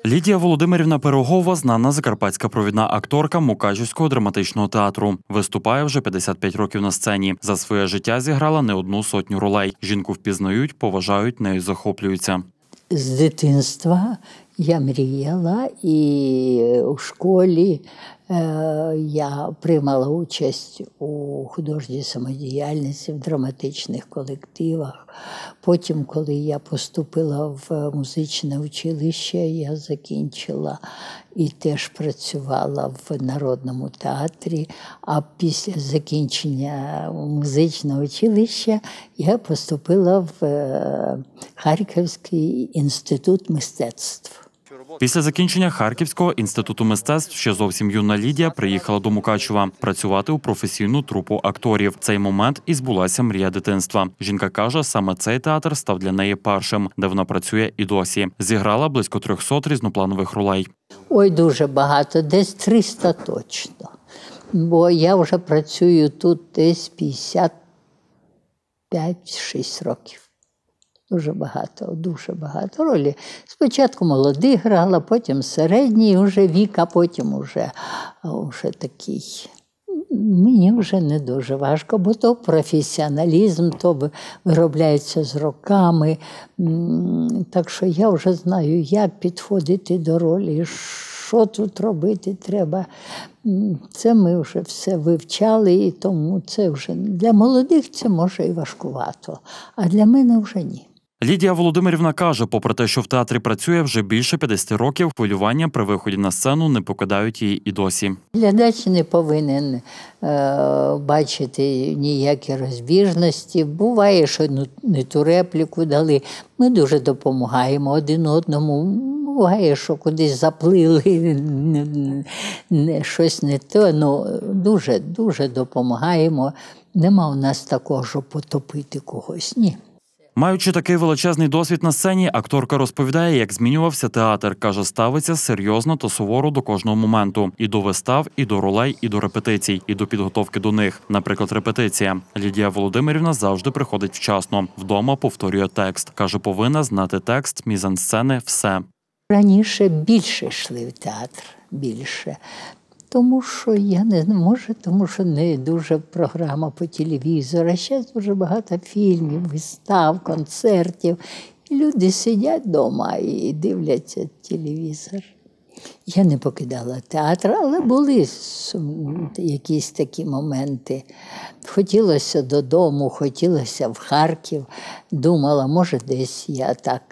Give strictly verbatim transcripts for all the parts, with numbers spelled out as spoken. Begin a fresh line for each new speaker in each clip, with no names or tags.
Лідія Володимирівна Пирогова – знана закарпатська провідна акторка Мукачівського драматичного театру. Виступає вже п'ятдесят п'ять років на сцені. За своє життя зіграла не одну сотню ролей. Жінку впізнають, поважають, нею захоплюються.
З дитинства я мріяла, і у школі я приймала участь у художній самодіяльності, в драматичних колективах. Потім, коли я поступила в музичне училище, я закінчила і теж працювала в Народному театрі. А після закінчення музичного училища я поступила в Харківський інститут мистецтв.
Після закінчення Харківського інституту мистецтв ще зовсім юна Лідія приїхала до Мукачева працювати у професійну трупу акторів. В цей момент і збулася мрія дитинства. Жінка каже, саме цей театр став для неї першим, де вона працює і досі. Зіграла близько трьохсот різнопланових ролей.
Ой, дуже багато, десь триста точно. Бо я вже працюю тут десь п'ятдесят п'ять - шість років. Дуже багато, дуже багато ролей. Спочатку молодих грала, потім середній вже вік, а потім вже, вже такий. Мені вже не дуже важко, бо то професіоналізм, то виробляється з роками. Так що я вже знаю, як підходити до ролі, що тут робити треба. Це ми вже все вивчали, і тому це вже для молодих це може і важкувато, а для мене вже ні.
Лідія Володимирівна каже, попри те, що в театрі працює вже більше п'ятдесят років, хвилювання при виході на сцену не покидають її і досі.
Глядач не повинен е, бачити ніякі розбіжності. Буває, що не ту репліку дали. Ми дуже допомагаємо один одному. Буває, що кудись заплили, не, не, щось не то. Ну, дуже, дуже допомагаємо. Нема у нас такого, щоб потопити когось. Ні.
Маючи такий величезний досвід на сцені, акторка розповідає, як змінювався театр. Каже, ставиться серйозно та суворо до кожного моменту. І до вистав, і до ролей, і до репетицій, і до підготовки до них. Наприклад, репетиція. Лідія Володимирівна завжди приходить вчасно. Вдома повторює текст. Каже, повинна знати текст, мізансцени, все.
Раніше більше йшли в театр, більше. Тому що, я не знаю, може, тому що не дуже програма по телевізору. А зараз дуже багато фільмів, вистав, концертів. І люди сидять вдома і дивляться телевізор. Я не покидала театр, але були якісь такі моменти. Хотілося додому, хотілося в Харків. Думала, може, десь я так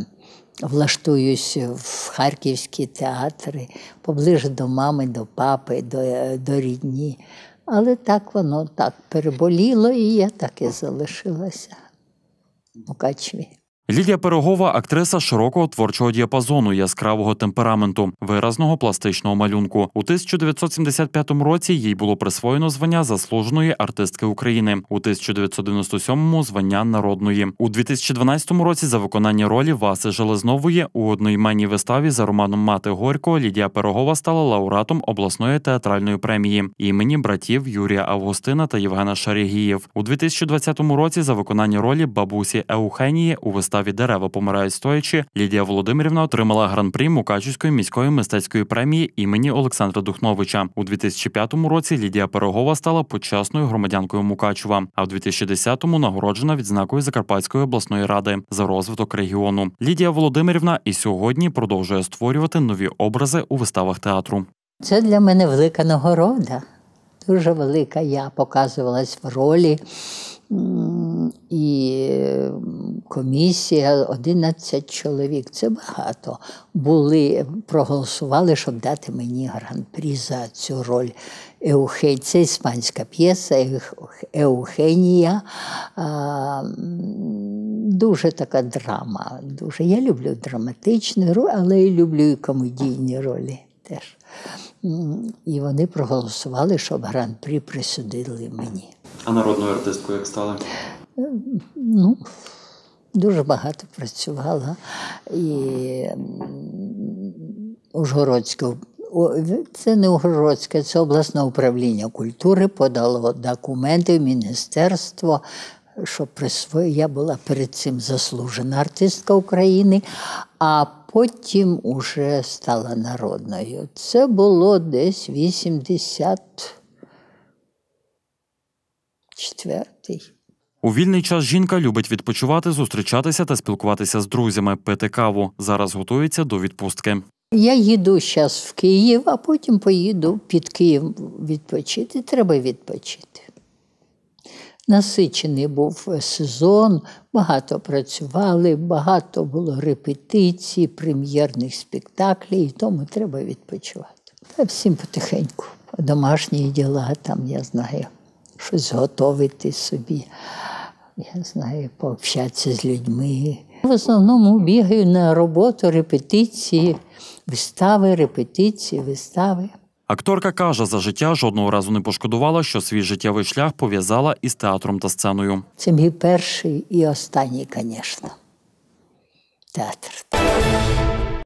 влаштуюсь в харківські театри, поближе до мами, до папи, до, до рідні. Але так воно так переболіло, і я так і залишилася в Мукачеві.
Лідія Пирогова – актриса широкого творчого діапазону, яскравого темпераменту, виразного пластичного малюнку. У тисяча дев'ятсот сімдесят п'ятому році їй було присвоєно звання заслуженої артистки України. У тисяча дев'ятсот дев'яносто сьомому – звання народної. У дві тисячі дванадцятому році за виконання ролі Васи Железнової у одноіменній виставі за романом «Мати Горького» Лідія Пирогова стала лауреатом обласної театральної премії імені братів Юрія Августина та Євгена Шарягіїв. У дві тисячі двадцятому році за виконання ролі бабусі Еухенії у виставі «Дерева помирають стоячи» Лідія Володимирівна отримала гран-прі Мукачівської міської мистецької премії імені Олександра Духновича. У дві тисячі п'ятому році Лідія Пирогова стала почесною громадянкою Мукачева, а в дві тисячі десятому нагороджена відзнакою Закарпатської обласної ради за розвиток регіону. Лідія Володимирівна і сьогодні продовжує створювати нові образи у виставах театру.
Це для мене велика нагорода, дуже велика. Я показувалась в ролі. І комісія, одинадцять чоловік, це багато. Були, проголосували, щоб дати мені гран-прі за цю роль. Еухенія, це іспанська п'єса, Еухенія. Дуже така драма. Дуже. Я люблю драматичні ролі, але і люблю і комедійні ролі теж. І вони проголосували, щоб гран-прі присудили мені.
А народною артисткою як стали?
Ну, дуже багато працювала. І Ужгородське, це не Ужгородське, це обласне управління культури подало документи в міністерство, що присвоє. Я була перед цим заслужена артистка України, а потім уже стала народною. Це було десь вісімдесят четвертий.
У вільний час жінка любить відпочивати, зустрічатися та спілкуватися з друзями, пити каву. Зараз готується до відпустки.
Я їду зараз в Київ, а потім поїду під Київ відпочити. Треба відпочити. Насичений був сезон, багато працювали, багато було репетицій, прем'єрних спектаклів, і тому треба відпочивати. Та всім потихеньку. Домашні діла, там, я знаю, щось готувати собі, я знаю, пообщатися з людьми. В основному бігаю на роботу, репетиції, вистави, репетиції, вистави.
Акторка каже, за життя жодного разу не пошкодувала, що свій життєвий шлях пов'язала із театром та сценою.
Це мій перший і останній, звісно, театр.